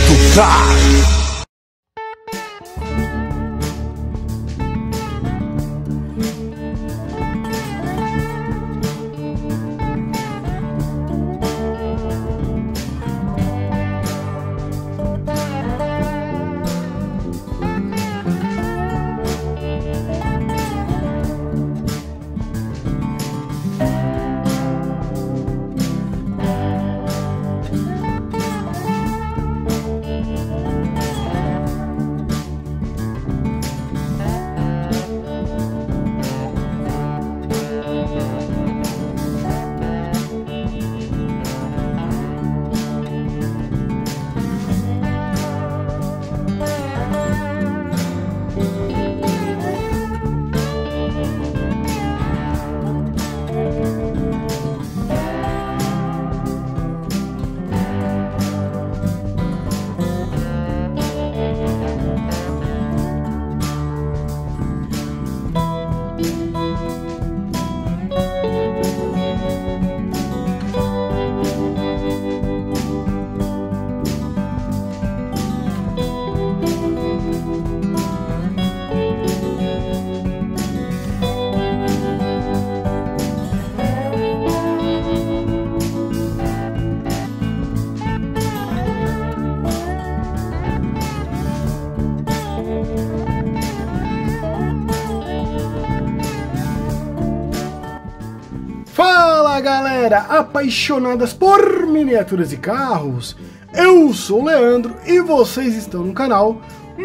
Mini.car. Fala galera, apaixonadas por miniaturas e carros, eu sou o Leandro e vocês estão no canal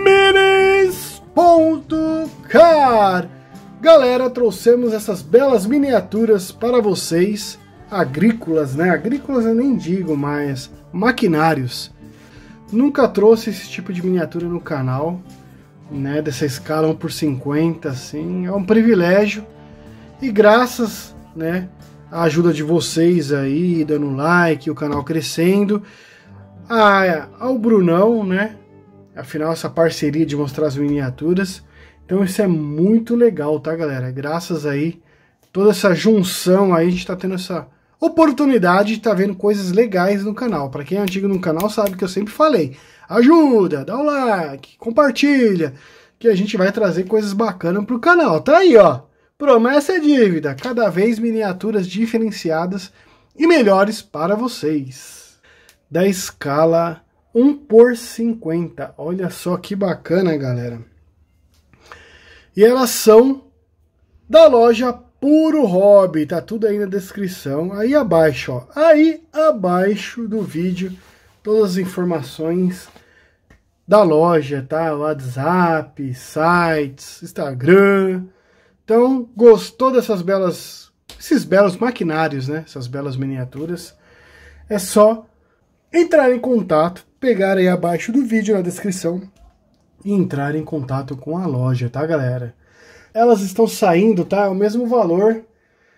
Minis.car. Galera, trouxemos essas belas miniaturas para vocês, agrícolas, né? Agrícolas eu nem digo, mas maquinários. Nunca trouxe esse tipo de miniatura no canal, né? Dessa escala 1/50, assim, é um privilégio e graças, né, a ajuda de vocês aí, dando like, o canal crescendo, ao Brunão, né, afinal essa parceria de mostrar as miniaturas, então isso é muito legal, tá galera, graças aí, toda essa junção aí, a gente tá tendo essa oportunidade de tá vendo coisas legais no canal. Para quem é antigo no canal sabe que eu sempre falei, ajuda, dá o like, compartilha, que a gente vai trazer coisas bacanas pro canal, tá aí ó. Promessa é dívida, cada vez miniaturas diferenciadas e melhores para vocês. Da escala 1/50, olha só que bacana galera. E elas são da loja Puro Hobby, tá tudo aí na descrição. Aí abaixo, ó, aí abaixo do vídeo, todas as informações da loja, tá? WhatsApp, sites, Instagram. Então, gostou dessas esses belos maquinários, né? Essas belas miniaturas? É só entrar em contato, pegar aí abaixo do vídeo na descrição e entrar em contato com a loja, tá, galera? Elas estão saindo, tá? O mesmo valor, R$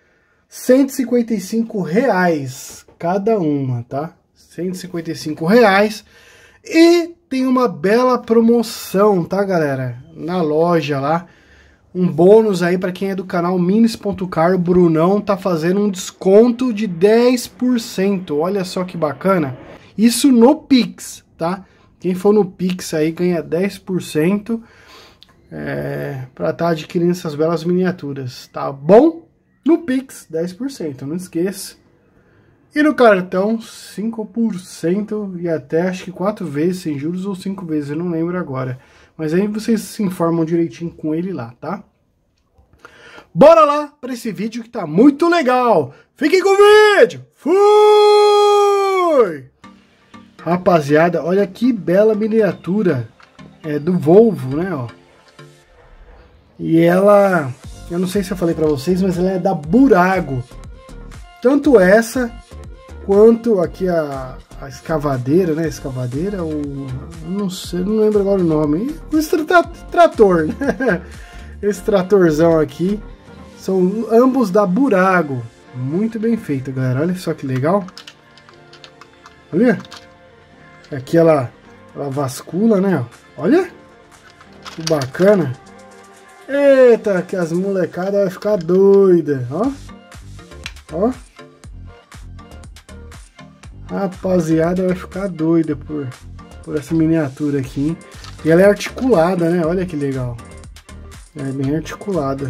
155 cada uma, tá? R$ 155 e tem uma bela promoção, tá, galera? Na loja lá. Um bônus aí para quem é do canal Minis.car, o Brunão tá fazendo um desconto de 10%. Olha só que bacana. Isso no Pix, tá? Quem for no Pix aí ganha 10% para estar adquirindo essas belas miniaturas, tá bom? No Pix, 10%, não esqueça. E no cartão, 5% e até acho que 4 vezes sem juros ou 5 vezes, eu não lembro agora. Mas aí vocês se informam direitinho com ele lá, tá? Bora lá para esse vídeo que tá muito legal. Fiquem com o vídeo. Fui! Rapaziada, olha que bela miniatura. É do Volvo, né, ó. E ela, eu não sei se eu falei para vocês, mas ela é da Burago. Tanto essa quanto aqui a escavadeira, né? Escavadeira, ou não sei, não lembro agora o nome. Esse trator, né? Esse tratorzão aqui são ambos da Burago. Muito bem feito, galera. Olha só que legal. Olha. Aqui ela vascula, né? Olha. Que bacana. Eita, que as molecadas vai ficar doida. Ó. Ó. Rapaziada vai ficar doida por por essa miniatura aqui, hein? E ela é articulada, né? Olha que legal. É bem articulada.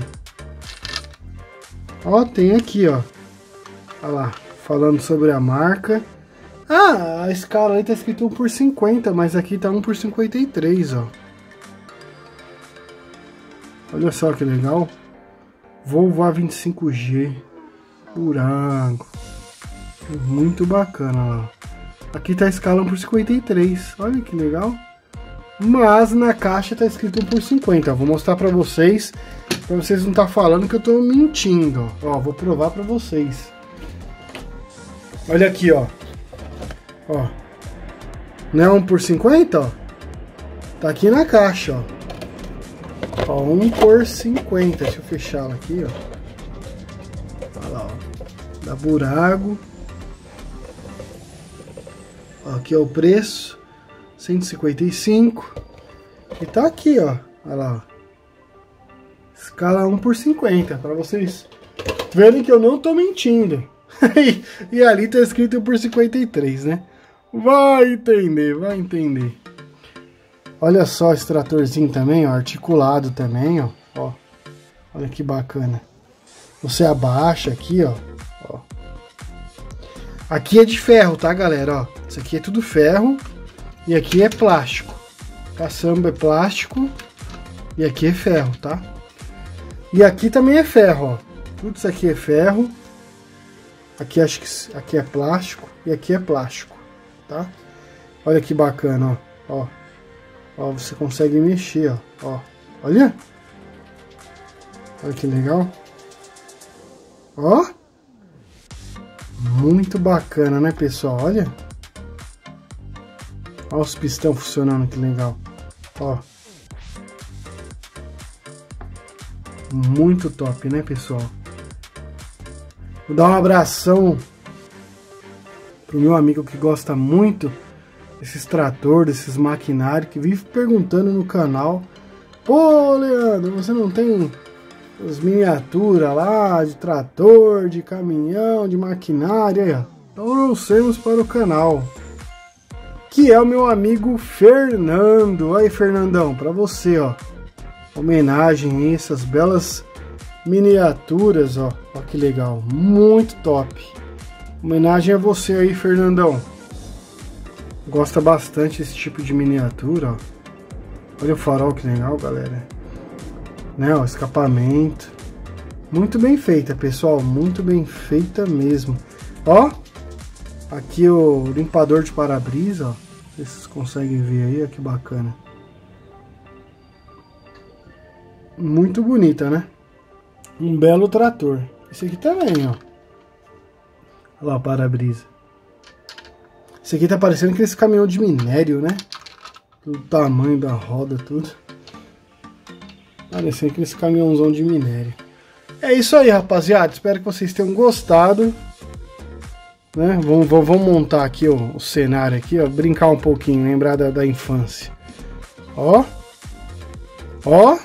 Ó, tem aqui, ó. Olha lá, falando sobre a marca. Ah, a escala aí tá escrito 1/50, mas aqui tá 1/53, ó. Olha só que legal. Volvo A25G. Durango. Muito bacana, ó. Aqui tá a escala 1/53. Olha que legal. Mas na caixa tá escrito 1/50. Vou mostrar pra vocês não tá falando que eu tô mentindo, ó. Ó, vou provar pra vocês. Olha aqui, ó. Ó. Não é 1/50, ó? Tá aqui na caixa, ó. Ó, 1/50. Deixa eu fechar ela aqui, ó. Olha lá, ó. Da Burago. Ó, aqui é o preço. 155. E tá aqui, ó. Olha lá, ó. Escala 1/50. Pra vocês verem que eu não tô mentindo. E ali tá escrito 1/53, né? Vai entender, vai entender. Olha só esse tratorzinho também, ó, articulado também, ó. Ó, olha que bacana. Você abaixa aqui, ó. Ó. Aqui é de ferro, tá, galera? Ó, isso aqui é tudo ferro e aqui é plástico. Caçamba é plástico e aqui é ferro, tá? E aqui também é ferro, ó. Tudo isso aqui é ferro. Aqui acho que aqui é plástico e aqui é plástico, tá? Olha que bacana, ó. Ó, ó, você consegue mexer, ó. Ó, olha. Olha que legal. Ó. Muito bacana, né, pessoal? Olha. Olha os pistão funcionando, que legal. Ó. Muito top, né, pessoal? Vou dar um abração pro meu amigo que gosta muito desses trator, desses maquinários, que vive perguntando no canal: pô, Leandro, você não tem as miniaturas lá de trator, de caminhão, de maquinário? Aí, ó. Então trouxemos para o canal, que é o meu amigo Fernando. Aí, Fernandão, para você, ó, homenagem a essas belas miniaturas, ó. Ó que legal, muito top. Homenagem a você aí, Fernandão. Gosta bastante desse tipo de miniatura, ó. Olha o farol que legal, galera. Né, ó, escapamento. Muito bem feita, pessoal, muito bem feita mesmo. Ó, aqui o limpador de para-brisa, ó. Não sei se vocês conseguem ver aí, ó, que bacana. Muito bonita, né? Um belo trator. Esse aqui também, ó. Olha lá o para-brisa. Esse aqui tá parecendo aquele caminhão de minério, né? O tamanho da roda, tudo. Parecendo aquele caminhãozão de minério. É isso aí, rapaziada. Espero que vocês tenham gostado. Né? Vamos montar aqui o cenário aqui, ó. Brincar um pouquinho, lembrar da infância. Ó. Ó.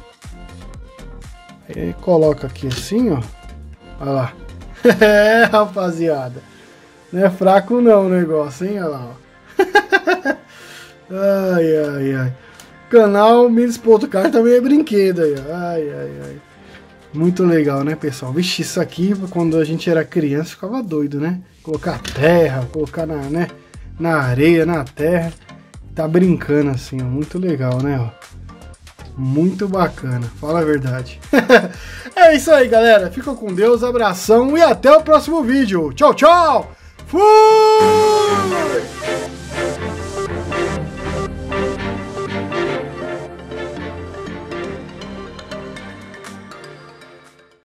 E coloca aqui assim, ó. Olha lá. É, rapaziada. Não é fraco não o negócio, hein? Olha lá, ó. Ai, ai, ai. Canal Minis.car também é brinquedo aí, ó. Ai, ai, ai. Muito legal, né, pessoal? Vixe, isso aqui, quando a gente era criança, ficava doido, né? Colocar terra, colocar na areia, na terra. Tá brincando assim, ó. Muito legal, né, ó. Muito bacana, fala a verdade. É isso aí, galera. Fica com Deus, abração e até o próximo vídeo. Tchau, tchau! Fui!